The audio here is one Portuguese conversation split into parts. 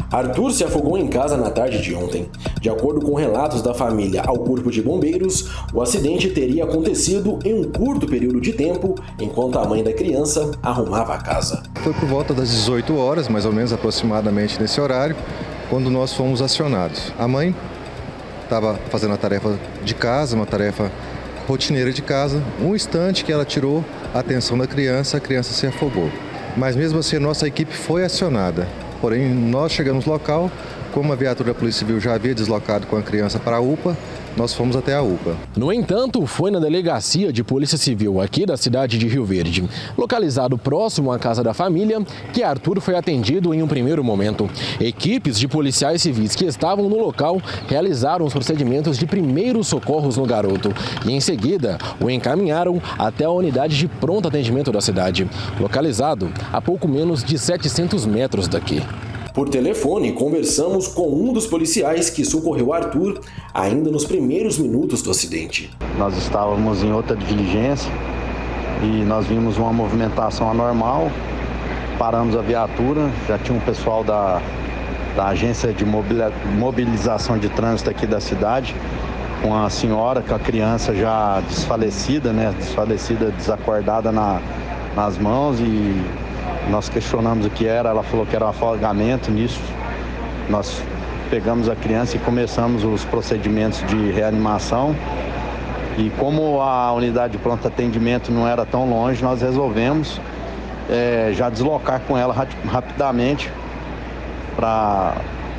Arthur se afogou em casa na tarde de ontem. De acordo com relatos da família ao Corpo de Bombeiros, o acidente teria acontecido em um curto período de tempo, enquanto a mãe da criança arrumava a casa. Foi por volta das 18 horas, mais ou menos aproximadamente nesse horário, quando nós fomos acionados. A mãe estava fazendo a tarefa de casa, uma tarefa rotineira de casa. Um instante que ela tirou a atenção da criança, a criança se afogou. Mas mesmo assim a nossa equipe foi acionada. Porém, nós chegamos no local, como a viatura da Polícia Civil já havia deslocado com a criança para a UPA, nós fomos até a UPA. No entanto, foi na delegacia de Polícia Civil aqui da cidade de Rio Verde, localizado próximo à casa da família, que Arthur foi atendido em um primeiro momento. Equipes de policiais civis que estavam no local realizaram os procedimentos de primeiros socorros no garoto e, em seguida, o encaminharam até a unidade de pronto atendimento da cidade, localizado a pouco menos de 700 metros daqui. Por telefone, conversamos com um dos policiais que socorreu Arthur ainda nos primeiros minutos do acidente. Nós estávamos em outra diligência e nós vimos uma movimentação anormal, paramos a viatura, já tinha um pessoal da agência de mobilização de trânsito aqui da cidade, com a senhora, com a criança já desfalecida, desacordada nas mãos, e nós questionamos o que era, ela falou que era um afogamento. Nisso, nós pegamos a criança e começamos os procedimentos de reanimação. E como a unidade de pronto atendimento não era tão longe, nós resolvemos já deslocar com ela rapidamente para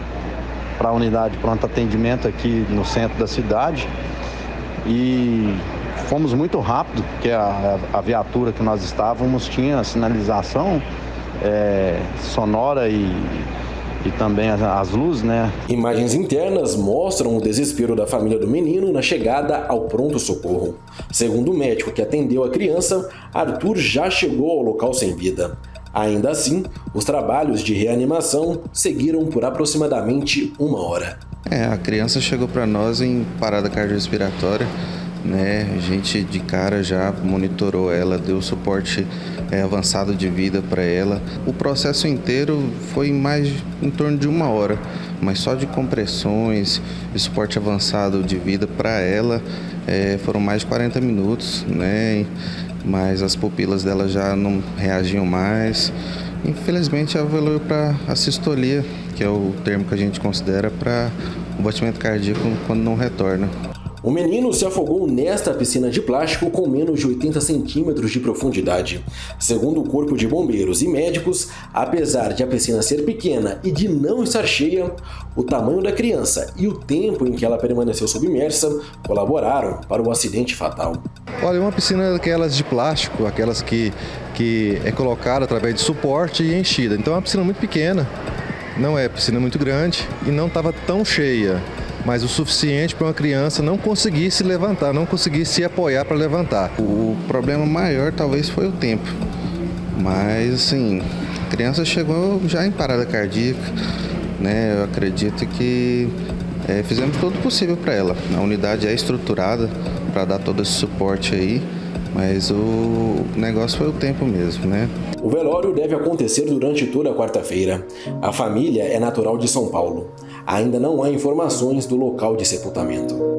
a unidade de pronto atendimento aqui no centro da cidade. E fomos muito rápido, porque a viatura que nós estávamos tinha sinalização sonora e também as luzes, né? Imagens internas mostram o desespero da família do menino na chegada ao pronto-socorro. Segundo o médico que atendeu a criança, Arthur já chegou ao local sem vida. Ainda assim, os trabalhos de reanimação seguiram por aproximadamente 1 hora. A criança chegou para nós em parada cardiorrespiratória, né? A gente de cara já monitorou ela, deu suporte avançado de vida para ela. O processo inteiro foi em torno de 1 hora, mas só de compressões e suporte avançado de vida para ela foram mais de 40 minutos, né? Mas as pupilas dela já não reagiam mais. Infelizmente ela evoluiu para a sistolia, que é o termo que a gente considera para o batimento cardíaco quando não retorna. O menino se afogou nesta piscina de plástico com menos de 80 centímetros de profundidade. Segundo o Corpo de Bombeiros e médicos, apesar de a piscina ser pequena e de não estar cheia, o tamanho da criança e o tempo em que ela permaneceu submersa colaboraram para o acidente fatal. Olha, uma piscina daquelas de plástico, aquelas que é colocada através de suporte e enchida. Então é uma piscina muito pequena, não é piscina muito grande e não estava tão cheia, mas o suficiente para uma criança não conseguir se levantar, não conseguir se apoiar para levantar. O problema maior talvez foi o tempo, mas assim, a criança chegou já em parada cardíaca, né? Eu acredito que fizemos todo o possível para ela. A unidade é estruturada para dar todo esse suporte aí, mas o negócio foi o tempo mesmo, né? O velório deve acontecer durante toda a quarta-feira. A família é natural de São Paulo. Ainda não há informações do local de sepultamento.